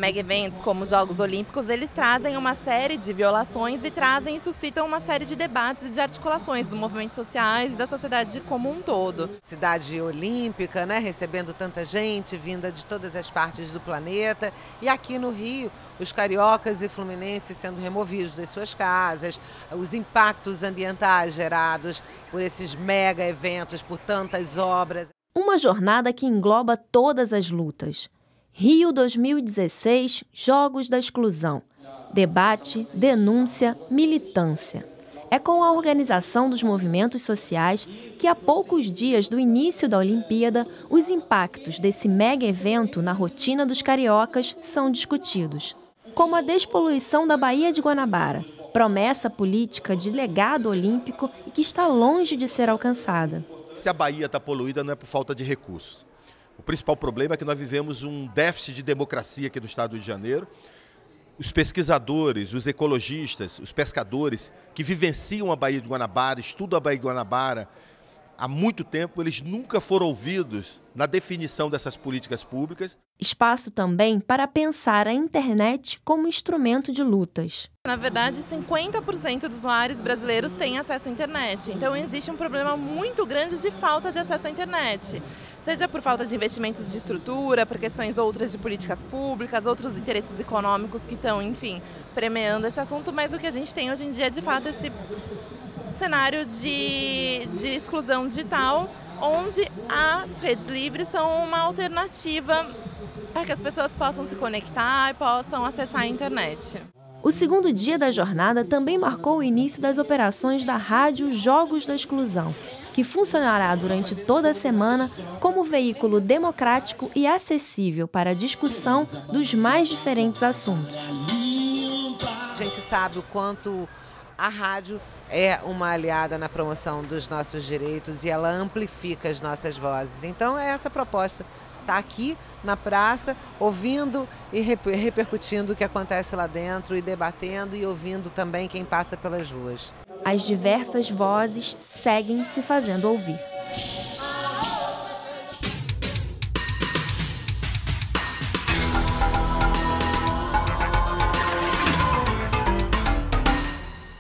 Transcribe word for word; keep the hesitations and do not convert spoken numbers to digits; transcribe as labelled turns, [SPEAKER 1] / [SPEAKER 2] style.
[SPEAKER 1] Mega eventos como os Jogos Olímpicos, eles trazem uma série de violações e trazem e suscitam uma série de debates e de articulações dos movimentos sociais e da sociedade como um todo.
[SPEAKER 2] Cidade olímpica, né, recebendo tanta gente, vinda de todas as partes do planeta. E aqui no Rio, os cariocas e fluminenses sendo removidos das suas casas, os impactos ambientais gerados por esses mega eventos, por tantas obras.
[SPEAKER 3] Uma jornada que engloba todas as lutas. Rio dois mil e dezesseis, Jogos da Exclusão. Debate, denúncia, militância. É com a organização dos movimentos sociais que, há poucos dias do início da Olimpíada, os impactos desse mega evento na rotina dos cariocas são discutidos. Como a despoluição da Baía de Guanabara, promessa política de legado olímpico e que está longe de ser alcançada.
[SPEAKER 4] Se a Bahia está poluída, não é por falta de recursos. O principal problema é que nós vivemos um déficit de democracia aqui no estado do Rio de Janeiro. Os pesquisadores, os ecologistas, os pescadores que vivenciam a Baía de Guanabara, estudam a Baía de Guanabara há muito tempo, eles nunca foram ouvidos na definição dessas políticas públicas.
[SPEAKER 3] Espaço também para pensar a internet como instrumento de lutas.
[SPEAKER 1] Na verdade, cinquenta por cento dos lares brasileiros têm acesso à internet. Então, existe um problema muito grande de falta de acesso à internet. Seja por falta de investimentos de estrutura, por questões outras de políticas públicas, outros interesses econômicos que estão, enfim, premiando esse assunto. Mas o que a gente tem hoje em dia é, de fato, esse cenário de, de exclusão digital, onde as redes livres são uma alternativa para que as pessoas possam se conectar e possam acessar a internet.
[SPEAKER 3] O segundo dia da jornada também marcou o início das operações da Rádio Jogos da Exclusão, que funcionará durante toda a semana como veículo democrático e acessível para a discussão dos mais diferentes assuntos.
[SPEAKER 2] A gente sabe o quanto a rádio é uma aliada na promoção dos nossos direitos e ela amplifica as nossas vozes. Então é essa a proposta. Está aqui na praça, ouvindo e repercutindo o que acontece lá dentro e debatendo e ouvindo também quem passa pelas ruas.
[SPEAKER 3] As diversas vozes seguem se fazendo ouvir.